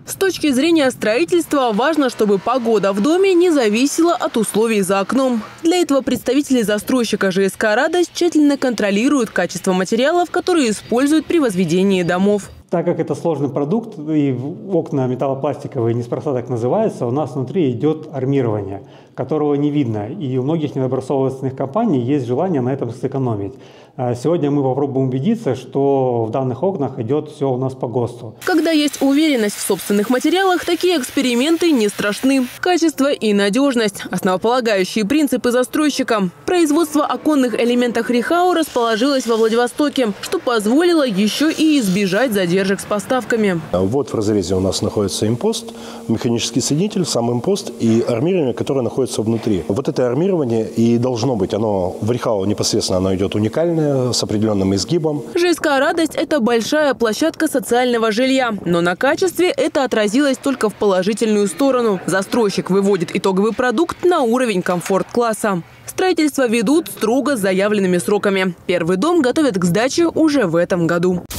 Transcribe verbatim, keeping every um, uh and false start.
С точки зрения строительства важно, чтобы погода в доме не зависела от условий за окном. Для этого представители застройщика ЖСК «Радость» тщательно контролируют качество материалов, которые используют при возведении домов. Так как это сложный продукт и окна металлопластиковые неспроста так называются, у нас внутри идет армирование, которого не видно. И у многих недобросовестных компаний есть желание на этом сэкономить. Сегодня мы попробуем убедиться, что в данных окнах идет все у нас по ГОСТу. Когда есть уверенность в собственных материалах, такие эксперименты не страшны. Качество и надежность – основополагающие принципы застройщика. Производство оконных элементов Рихау расположилось во Владивостоке, что позволило еще и избежать задержек с поставками. Вот в разрезе у нас находится импост, механический соединитель, сам импост и армирование, которое находится внутри. Вот это армирование и должно быть. Оно в Рихау непосредственно оно идет уникальное, с определенным изгибом. ЖСК «Радость» – это большая площадка социального жилья. Но на качестве это отразилось только в положительную сторону. Застройщик выводит итоговый продукт на уровень комфорт-класса. Строительство ведут строго с заявленными сроками. Первый дом готовят к сдаче уже в этом году.